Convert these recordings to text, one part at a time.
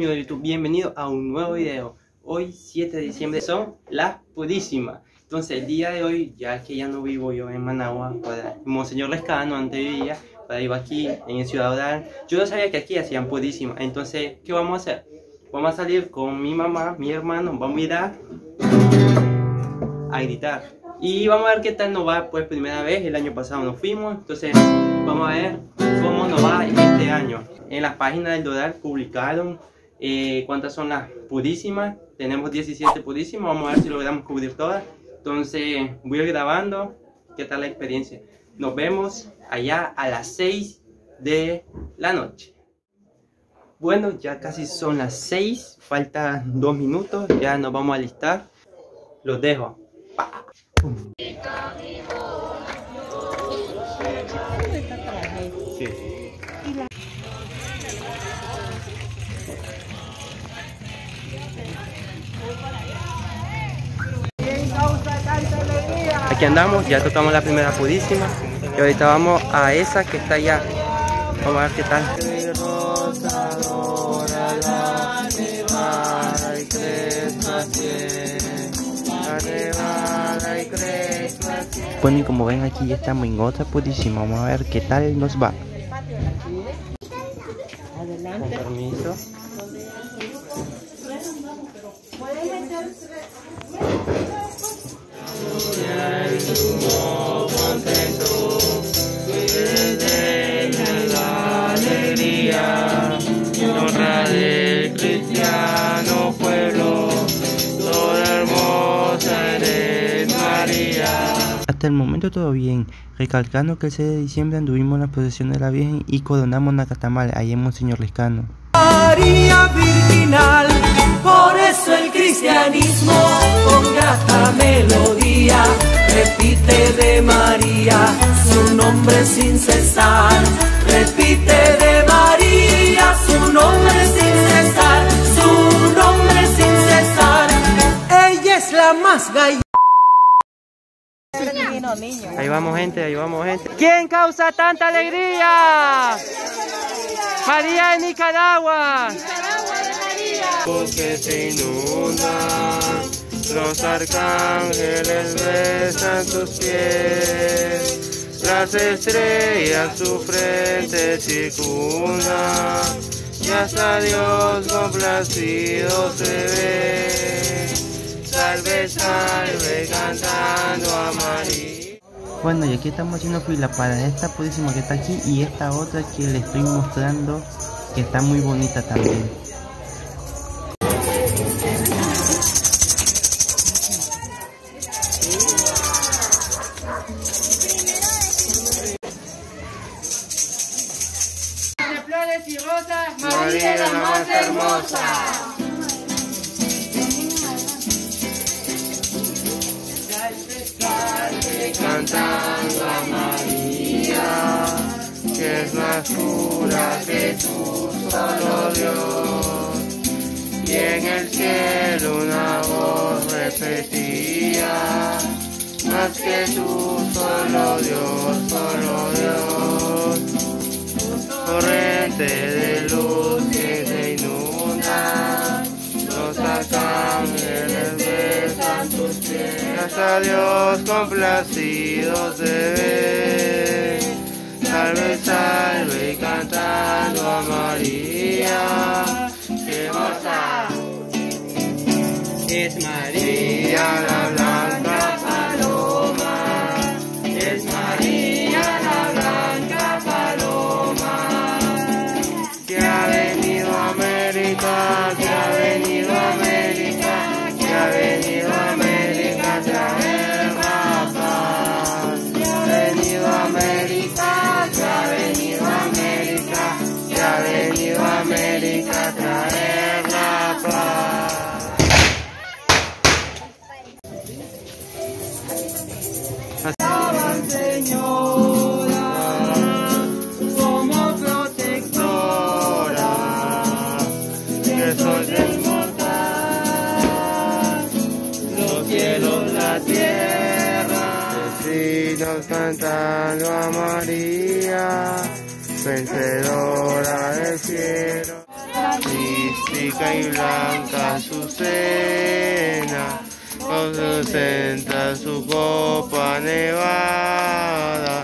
amigos de YouTube, bienvenidos a un nuevo video. Hoy 7 de diciembre son las Purísimas. Entonces el día de hoy, ya que ya no vivo yo en Managua, Monseñor Lescano antes vivía, vivo aquí en Ciudad Oral. Yo no sabía que aquí hacían Purísimas. Entonces, ¿qué vamos a hacer? Vamos a salir con mi mamá, mi hermano, vamos a ir a gritar. Y vamos a ver qué tal nos va, pues primera vez, el año pasado nos fuimos, entonces vamos a ver cómo nos va este año. En las páginas del Doral publicaron cuántas son las Purísimas. Tenemos 17 Purísimas, vamos a ver si logramos cubrir todas. Entonces voy a ir grabando qué tal la experiencia. Nos vemos allá a las 6 de la noche. Bueno, ya casi son las 6, faltan 2 minutos, ya nos vamos a alistar. Los dejo. Sí. Aquí andamos, ya tocamos la primera Purísima y ahorita vamos a esa que está allá. Vamos a ver qué tal. Bueno, y como ven, aquí ya estamos en otra Purísima. Vamos a ver qué tal nos va. Adelante. Con permiso. La alegría y honra del cristiano pueblo, toda hermosa eres María. Hasta el momento todo bien, recalcando que el 6 de diciembre anduvimos en la procesión de la Virgen y coronamos Nacatamal, ahí en Monseñor Lescano. María virginal, por eso el cristianismo con grata melodía repite de María su nombre sin cesar, repite de María su nombre sin cesar, su nombre sin cesar. Ella es la más gallina. Ahí vamos gente, ahí vamos gente. ¿Quién causa tanta alegría? María de Nicaragua. Porque se inundan, los arcángeles besan sus pies, las estrellas su frente circundan, y hasta Dios complacido se ve. Salve, salve, cantando a María. Bueno, y aquí estamos haciendo fila para esta Purísima que está aquí y esta otra que les estoy mostrando, que está muy bonita también. De flores y rosas, María la más hermosa. Cantando a María, que es más pura que tú, solo Dios. Y en el cielo una voz repetía, más que tú, solo Dios, solo Dios. Corriente de luz que se inunda, los arcángeles besan tus pies. Hasta Dios complacido se ve. Salve, salve, cantando a María. ¡Qué hermosa! Es María la blanca paloma. Es María la blanca paloma. Que ha venido a América, que ha venido a América, que ha venido a América a traer la paz. Que ha venido a América, que ha venido a América, que ha venido a América a traer la paz. Señora, como protectora, que soy inmortal, los cielos, la tierra, vecinos cantando a María, vencedora del cielo. mística y blanca Azucena, ostenta su copa nevada.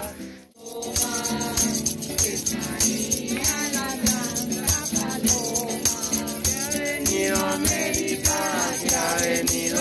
Ha venido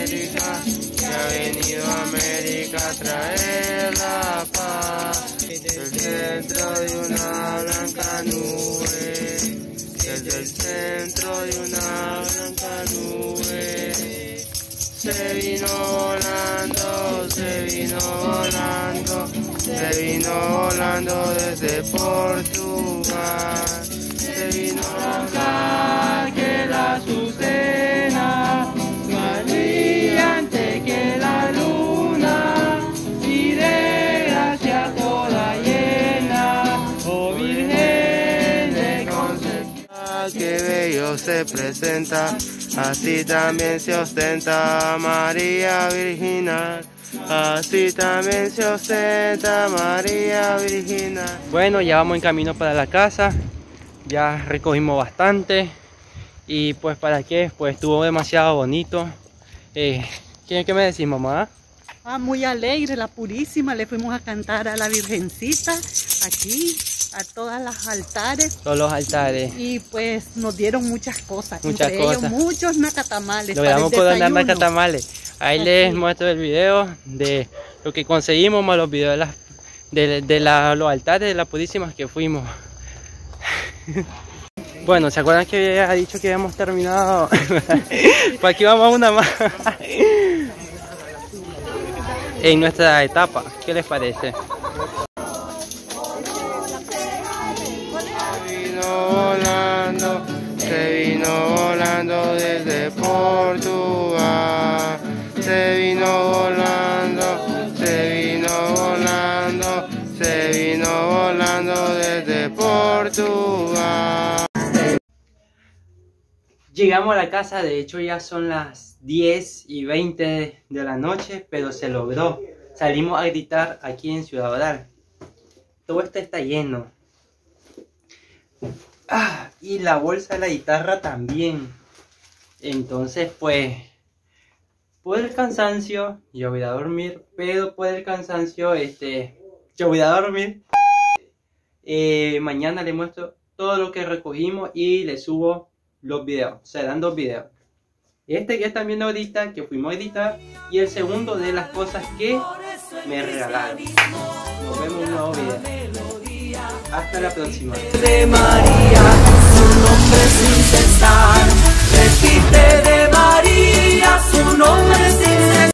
América a traer la paz. Desde el centro de una blanca nube, desde el centro de una blanca nube, se vino volando, se vino volando, se vino volando desde Portugal, se vino volando que la Azucena, más brillante que la luna, y de gracia toda llena, oh Virgen de Concepción. Que bello se presenta, así también se ostenta María Virginal, así también se ostenta María Virginal. Bueno, ya vamos en camino para la casa, ya recogimos bastante. Y pues para qué, pues estuvo demasiado bonito. ¿Qué me decís, mamá? Muy alegre, la Purísima, le fuimos a cantar a la Virgencita aquí, a todos los altares. Todos los altares. Y pues nos dieron muchas cosas, Muchas entre cosas. ellos muchos nacatamales. Logramos coronar nacatamales. Ahí les muestro el video de lo que conseguimos, más los videos de los altares de la Purísima que fuimos. Bueno, ¿se acuerdan que había dicho que habíamos terminado? Pues aquí vamos a una más. En nuestra etapa, ¿qué les parece? Se vino volando desde Portugal, se vino volando, se vino volando, se vino volando desde Portugal. Llegamos a la casa, de hecho ya son las 10:20 de la noche, pero se logró. Salimos a gritar aquí en Ciudad Oral. Todo esto está lleno. Y la bolsa de la guitarra también. Entonces pues, por el cansancio, yo voy a dormir, pero por el cansancio, yo voy a dormir. Mañana les muestro todo lo que recogimos y les subo los videos, serán 2 videos. Este que están viendo ahorita, que fuimos a editar, y el segundo de las cosas que me regalaron. Nos vemos en un nuevo video. Hasta la próxima. De María, su nombre sin cesar, repite de María, su nombre sin